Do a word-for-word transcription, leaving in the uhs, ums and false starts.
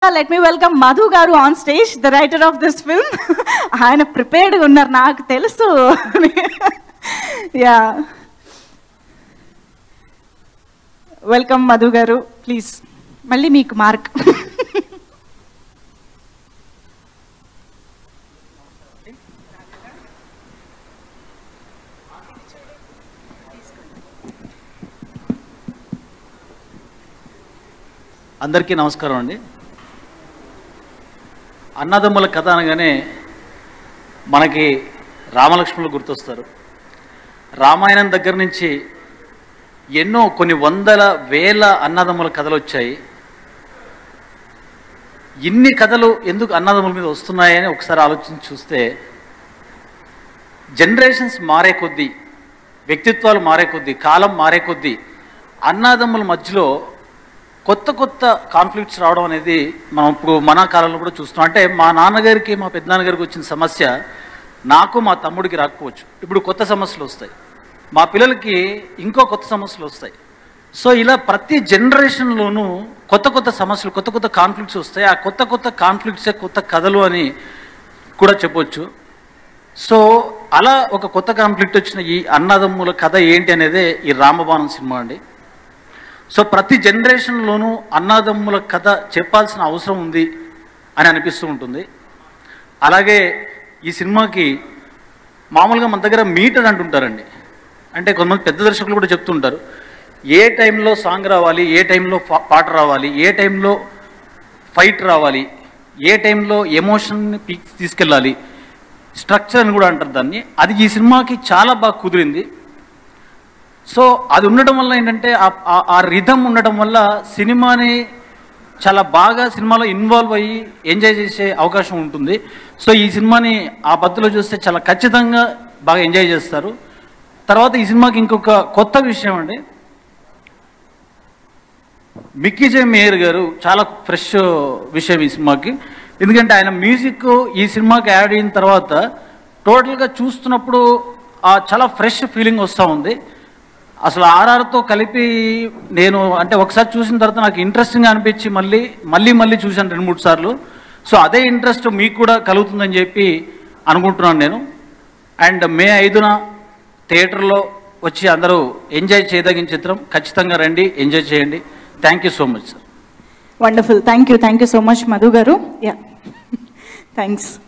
let me welcome Madhu Garu on stage, the writer of this film. ఆయన prepared ఉన్నారు నాకు తెలుసు. Yeah welcome Madhu గారు, ప్లీజ్. మళ్ళీ మీకు మార్క్. అందరికీ నమస్కారం అండి. అన్నదమ్ముల కథ అనగానే మనకి రామలక్ష్మణులు గుర్తొస్తారు. రామాయణం దగ్గర నుంచి ఎన్నో కొన్ని వందల వేల అన్నదమ్ముల కథలు వచ్చాయి. ఇన్ని కథలు ఎందుకు అన్నదమ్ముల మీద వస్తున్నాయని ఒకసారి ఆలోచించి చూస్తే, జనరేషన్స్ మారే కొద్దీ, వ్యక్తిత్వాలు మారే కొద్దీ, కాలం మారే కొద్దీ అన్నదమ్ముల మధ్యలో కొత్త కొత్త కాన్ఫ్లిక్ట్స్ రావడం అనేది మనం ఇప్పుడు మన కాలంలో కూడా చూస్తున్నాం. అంటే మా నాన్నగారికి మా పెద్దనాన్నగారికి వచ్చిన సమస్య నాకు మా తమ్ముడికి రాకపోవచ్చు, ఇప్పుడు కొత్త సమస్యలు వస్తాయి. మా పిల్లలకి ఇంకో కొత్త సమస్యలు వస్తాయి. సో ఇలా ప్రతి జనరేషన్లోనూ కొత్త కొత్త సమస్యలు, కొత్త కొత్త కాన్ఫ్లిక్ట్స్ వస్తాయి. ఆ కొత్త కొత్త కాన్ఫ్లిక్ట్సే కొత్త కథలు అని కూడా చెప్పొచ్చు. సో అలా ఒక కొత్త కాన్ఫ్లిక్ట్ వచ్చిన ఈ అన్నదమ్ముల కథ ఏంటి అనేదే ఈ రామబాణం సినిమా అండి. సో ప్రతి జనరేషన్లోనూ అన్నదమ్ముల కథ చెప్పాల్సిన అవసరం ఉంది అని అనిపిస్తూ ఉంటుంది. అలాగే ఈ సినిమాకి మామూలుగా మన దగ్గర మీటర్ అంటుంటారండి. అంటే కొంతమంది పెద్ద దర్శకులు కూడా చెప్తుంటారు, ఏ టైంలో సాంగ్ రావాలి, ఏ టైంలో పాట రావాలి, ఏ టైంలో ఫైట్ రావాలి, ఏ టైంలో ఎమోషన్ని తీసుకెళ్ళాలి, స్ట్రక్చర్ అని కూడా అంటారు దాన్ని. అది ఈ సినిమాకి చాలా బాగా కుదిరింది. సో అది ఉండడం వల్ల ఏంటంటే ఆ రిథమ్ ఉండడం వల్ల సినిమాని చాలా బాగా సినిమాలో ఇన్వాల్వ్ అయ్యి ఎంజాయ్ చేసే అవకాశం ఉంటుంది. సో ఈ సినిమాని ఆ పద్ధతిలో చూస్తే చాలా ఖచ్చితంగా బాగా ఎంజాయ్ చేస్తారు. తర్వాత ఈ సినిమాకి ఇంకొక కొత్త విషయం అండి, మిక్కీ జే మేయర్ గారు చాలా ఫ్రెష్ విషయం ఈ సినిమాకి. ఎందుకంటే ఆయన మ్యూజిక్ ఈ సినిమాకి యాడ్ అయిన తర్వాత టోటల్గా చూస్తున్నప్పుడు చాలా ఫ్రెష్ ఫీలింగ్ వస్తూ ఉంది. అసలు ఆర్ఆర్తో కలిపి నేను అంటే ఒకసారి చూసిన తర్వాత నాకు ఇంట్రెస్టింగ్గా అనిపించి మళ్ళీ మళ్ళీ మళ్ళీ చూశాను రెండు మూడు సార్లు. సో అదే ఇంట్రెస్ట్ మీకు కూడా కలుగుతుందని చెప్పి అనుకుంటున్నాను నేను. అండ్ మే ఐదున థియేటర్లో వచ్చి అందరూ ఎంజాయ్ చేయదగిన చిత్రం. ఖచ్చితంగా రండి, ఎంజాయ్ చేయండి. Thank you so much sir. Wonderful, thank you thank you so much Madhu గారు. Yeah thanks.